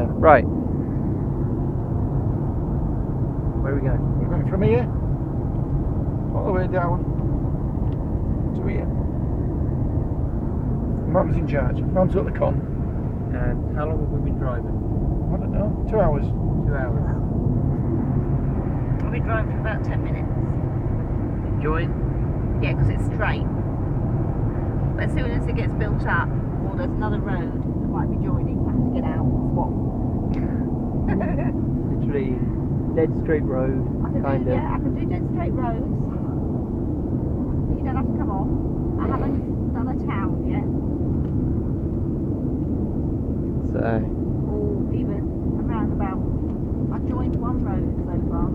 Right. Where are we going? We're going from here all the way down to here. Mum's in charge. Mum's got the con. And how long have we been driving? I don't know. 2 hours. 2 hours. I've been driving for about 10 minutes. Enjoying? Yeah, because it's straight. But as soon as it gets built up, or there's another road that might be joining, I have to get out and swap. Literally dead straight road, kind of. Yeah, I can do dead straight roads. You don't have to come off. I haven't done a town yet. So, Or even a roundabout. I've joined one road so far.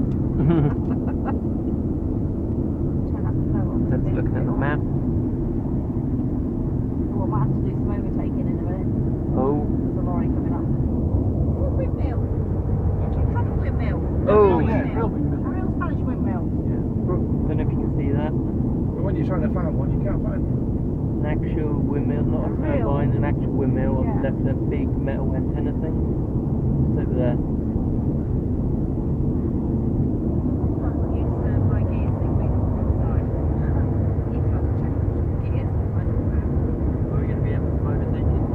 Turn up the flow on. let's look at the map. Oh, I might have to do some overtaking in a minute. Oh, There's a lorry coming up. Oh, windmill. Proper windmill. Oh. Yeah, Windmill. real windmill. A real Spanish windmill. don't know if you can see that. But when you're trying to find one, you can't find one. An actual windmill, not a Real. turbine, an actual windmill. Yeah. That's a big metal antenna thing. Just over there. Are we going to be able to overtake it?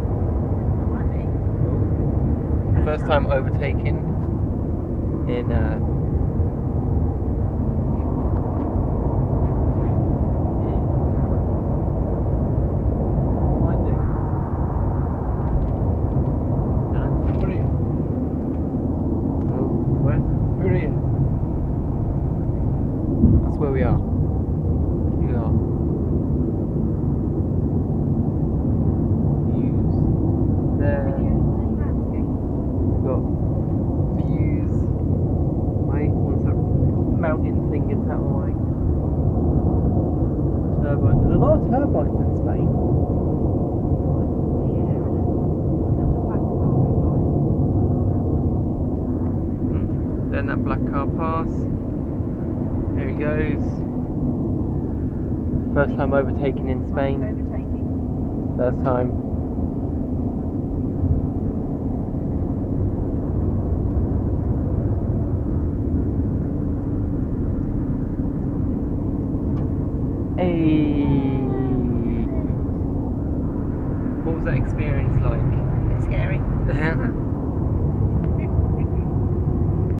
First time overtaking in Where are you? where? Where are you? That's where we are. We are. Views there. Got views. Wait, what's that mountain thing gets out of the way? Turbine. There's a lot of turbines in Spain. Then that black car pass. There he goes. First time overtaking in Spain. First time. Hey. What was that experience like? It's scary.